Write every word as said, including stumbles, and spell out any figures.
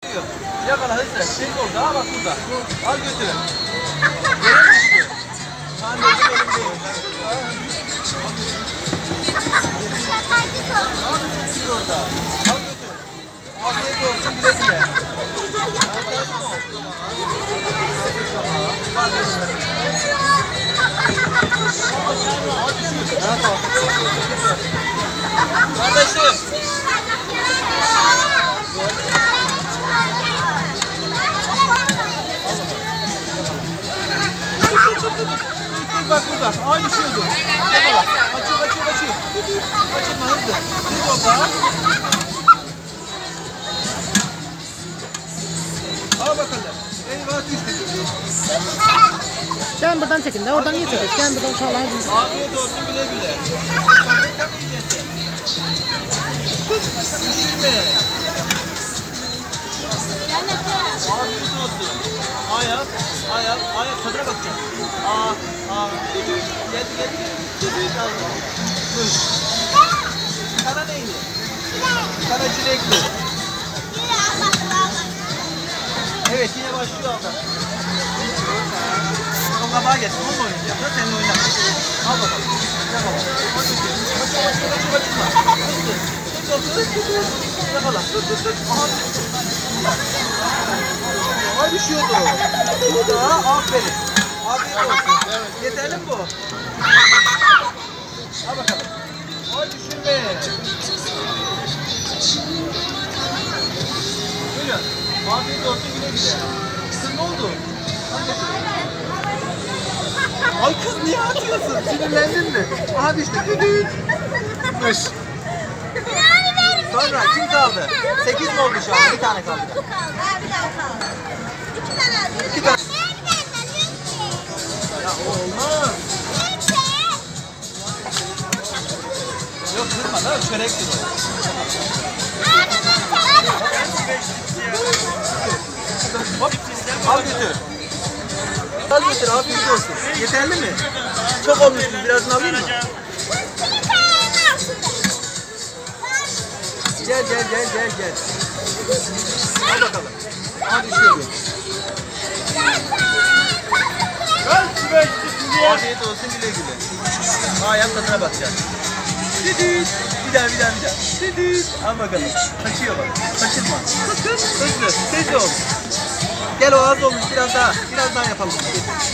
Kaçıyor. Yakala hızlı. Şey oldu ha bak burada. Al götürün. Yere düştü. Anneciğim elimdeyim. Al götür orada. Al götür. Afiyet olsun güle güle. Kardeşim. Bak burada. Ay düşüyordu. Kaçıyor kaçıyor kaçıyor. Kaçırma hızlı. Hızlı orada. Al bakalım. Eyvah düştü. Sen buradan çekin de oradan niye çekiyorsun? Sen buradan çalar mısın? Afiyet olsun güle güle. Düşürme. Afiyet olsun. Ayak, ayak, ayak tadına bakacağım. Aa, aa. Gel, gel, gel. Dur. Sana neydi? Sana çilekli. Evet, yine başlıyor adam. O kabağa geç, onunla oynayacağım. Da seninle oynar. Al bakalım. Yakala. Kaçıyor, kaçıyor, kaçıyor, kaçırma. Hızlı. Hızlı, hızlı, hızlı. Yakala. Dur, dur, dur. Aha. Ay düşüyordu. Burada, aferin. Afiyet olsun. Evet. Yeterli mi bu? Al bakalım. Ay düşürme. Buyurun. Afiyet olsun güle güle. Kız ne oldu? Ay kız niye atıyorsun? Sinirlendin mi? Aha düştü. Düdüğün. Mış. Sonra kim kaldı? Sekiz mi oldu şu an? Bir tane kaldı. Bir daha kaldı. İki tane aldı. İki tane. Ya olmaz. Yok kırma lan çörektir o. Hop. Al götür. Al götür afiyet olsun. Yeterli mi? Çok olmuş mu? Birazını alayım mı? Gel gel gel gel gel. Al bakalım. Al düşürdü. Afiyet olsun güle güle. Aa yan tadına bakacağız. Düdüt. Bir daha bir daha bir daha. Düdüt. Al bakalım. Kaçıyor bak. Kaçırma. Hızlı. Hızlı ol. Gel o az olmuş. Biraz daha. Biraz daha yapalım.